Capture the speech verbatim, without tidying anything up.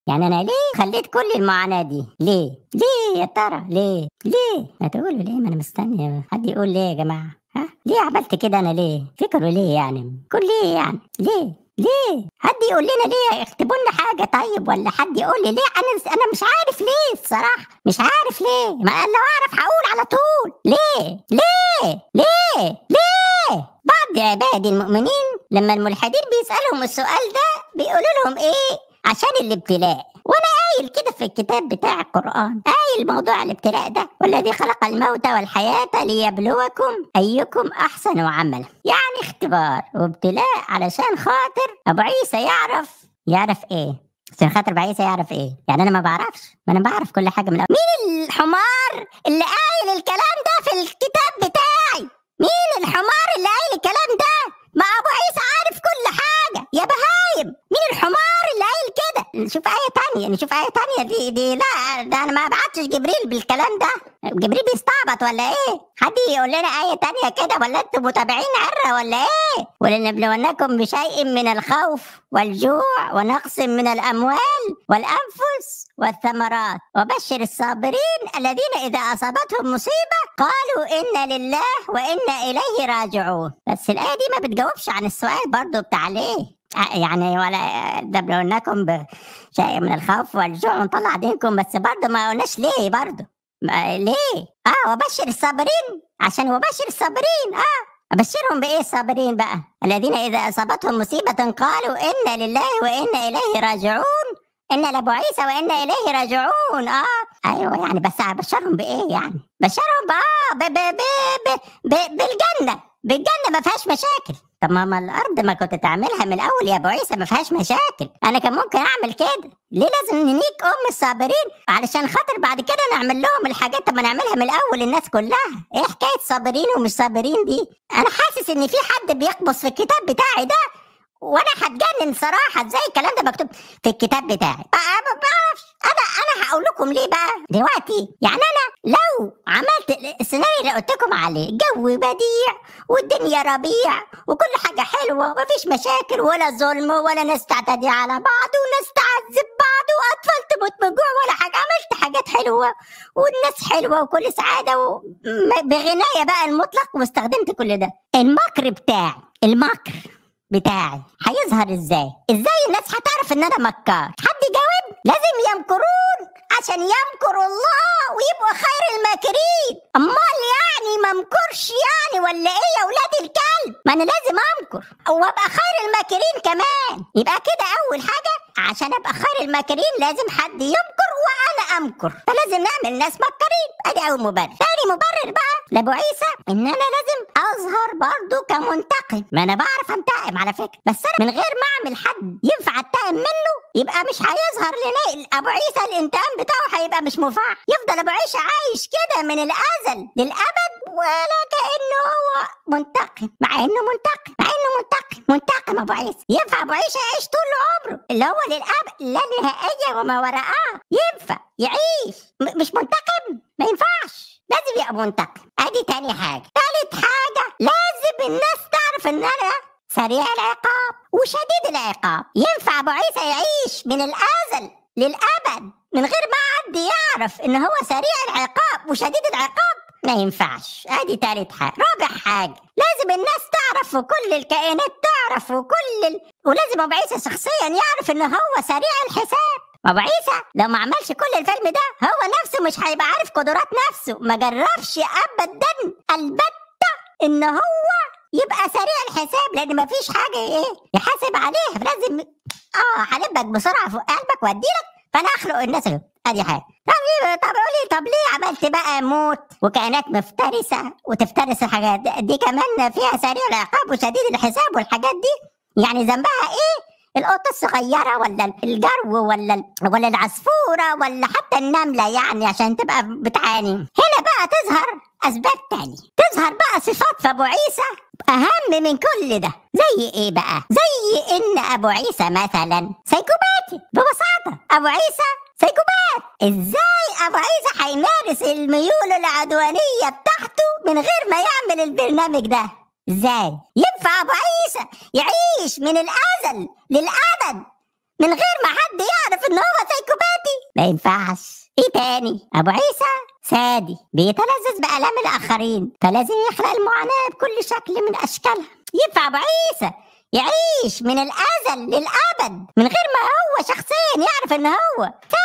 يعني أنا ليه خلّيت كل المعاناة دي؟ ليه؟ ليه يا ترى ليه؟ ليه؟ ما تقولوا ليه، ما أنا مستني حد يقول ليه يا جماعة، ها؟ ليه عملت كده أنا ليه؟ تفتكروا ليه يعني؟ كل ليه يعني؟ ليه؟ ليه؟ حد يقول لنا ليه، اكتبوا لنا حاجة طيب والّا حد يقول لي ليه، أنا أنا مش عارف ليه الصراحة، مش عارف ليه، ما أنا لو أعرف هاقول على طول، ليه؟ ليه؟ ليه؟ ليه؟ بعض عبادي المؤمنين لمّا الملحدين بيسألهم السؤال ده بيقولوا لهم إيه؟ عشان الابتلاء، وأنا قايل كده في الكتاب بتاع القرآن، قايل موضوع الابتلاء ده، والذي خلق الموت والحياة ليبلوكم أيكم أحسن عملا، يعني اختبار وابتلاء علشان خاطر أبو عيسى يعرف يعرف إيه؟ عشان خاطر أبو عيسى يعرف إيه؟ يعني أنا ما باعرفش، ما أنا باعرف كل حاجة من الأول. مين الحمار اللي قايل الكلام ده في الكتاب بتاعي؟ مين الحمار اللي قايل الكلام ده؟ ما أبو عيسى عارف كل حاجة يا بهايم، مين الحمار اللي قايل كده؟ نشوف آية تانية، نشوف آية تانية دي دي لا ده أنا ما بعتش جبريل بالكلام ده، جبريل بيستعبط ولا إيه؟ حد يقول لنا آية تانية كده ولا أنتم متابعين عرة ولا إيه؟ ولنبلونكم بشيء من الخوف والجوع ونقص من الأموال والأنفس والثمرات وبشر الصابرين الذين إذا أصابتهم مصيبة قالوا إنا لله وإنا إليه راجعون. بس الآية دي ما بتجاوبش عن السؤال برضو بتاع ليه، يعني ولا نبلونكم بشيء من الخوف والجوع ونطلع دينكم، بس برضو ما قلناش ليه برضو ليه. اه وبشر الصابرين، عشان وبشر الصابرين اه أبشرهم بإيه الصابرين بقى؟ الذين إذا أصابتهم مصيبة قالوا إنا لله وإنا إليه راجعون، إنا لأبو عيسى وإنا إليه راجعون. آه أيوة يعني بس أبشرهم بإيه يعني؟ بشرهم بآه ب ب ب ب ب بالجنة، بالجنة ما فيهاش مشاكل. طب ما الأرض ما كنت تعملها من الأول يا أبو عيسى ما فيهاش مشاكل، أنا كان ممكن أعمل كده، ليه لازم ننيك أم الصابرين علشان خاطر بعد كده نعمل لهم الحاجات؟ طب ما نعملها من الأول الناس كلها، إيه حكاية صابرين ومش صابرين دي؟ أنا حاسس إن في حد بيقبص في الكتاب بتاعي ده وانا هتجنن صراحه، ازاي الكلام ده مكتوب في الكتاب بتاعي؟ ما بعرفش انا انا هقول لكم ليه بقى دلوقتي. يعني انا لو عملت السيناريو اللي قلت لكم عليه، جو بديع والدنيا ربيع وكل حاجه حلوه ومفيش مشاكل ولا ظلم ولا ناس تعتدي على بعض وناس تعذب بعض واطفال تموت من جوع ولا حاجه، عملت حاجات حلوه والناس حلوه وكل سعاده بغنايه بقى المطلق واستخدمت كل ده، المكر بتاعي المكر بتاعي هيظهر ازاي؟ ازاي الناس هتعرف ان انا مكار؟ حد يجاوب؟ لازم يمكرون عشان يمكر الله ويبقوا خير الماكرين. امال يعني ما امكرش يعني ولا ايه يا ولاد الكلب؟ ما انا لازم امكر وابقى خير الماكرين كمان. يبقى كده اول حاجه عشان ابقى خير الماكرين لازم حد يمكر وانا امكر، فلازم نعمل ناس مكرين. ادي اول مبرر. ثاني مبرر بقى لابو عيسى ان انا لازم اظهر برضو كمنتقم. ما انا بعرف انتقم على فكره، بس انا من غير ما اعمل حد ينفع اتقم منه يبقى مش هيظهر لنا ابو عيسى، الانتقام بتاعه هيبقى مش مفعل، يفضل ابو عيسى عايش كده من الازل للابد ولا كانه هو منتقم، مع انه منتقم مع انه منتقم منتقم ابو عيسى. ينفع ابو عيسى يعيش طول عمره اللي هو للابد لا نهائيه وما وراءه؟ ينفع يعيش م- مش منتقم؟ ما ينفعش، لازم يبقى منتقم. ادي تاني حاجه. تالت حاجه لازم الناس تعرف ان انا سريع العقاب وشديد العقاب. ينفع ابو عيسى يعيش من الازل للابد من غير ما حد يعرف ان هو سريع العقاب وشديد العقاب؟ ما ينفعش. ادي تالت حاجه. رابع حاجه لازم الناس تعرف وكل الكائنات تعرف وكل ال... ولازم ابو عيسى شخصيا يعرف ان هو سريع الحساب. ابو عيسى لو ما عملش كل الفيلم ده هو نفسه مش هيبقى عارف قدرات نفسه، ما جربش ابدا البته ان هو يبقى سريع الحساب، لان مفيش حاجه ايه يحاسب عليها، فلازم اه هلبك بسرعه فوق قلبك واديلك، فانا اخلق الناس. ادي حاجه. طب طب قولي طب ليه عملت بقى موت وكائنات مفترسه وتفترس الحاجات دي, دي كمان فيها سريع العقاب وشديد الحساب والحاجات دي؟ يعني ذنبها ايه؟ القطه الصغيره ولا الجرو ولا ولا العصفوره ولا حتى النمله يعني عشان تبقى بتعاني؟ هنا بقى تظهر اسباب تانية، تظهر بقى صفات في ابو عيسى اهم من كل ده. زي ايه بقى؟ زي ان ابو عيسى مثلا سايكوباتي ببساطه. ابو عيسى سايكوبات. ازاي ابو عيسى هيمارس الميول العدوانيه بتاعته من غير ما يعمل البرنامج ده؟ ازاي ينفع ابو عيسى يعيش من الازل للابد من غير ما حد يعرف ان هو سايكوباتي؟ ما ينفعش. ايه تاني؟ ابو عيسى سادي بيتلذذ بآلام الاخرين، فلازم يخلق المعاناة بكل شكل من اشكالها. ينفع ابو عيسى يعيش من الازل للابد من غير ما هو شخصيا يعرف ان هو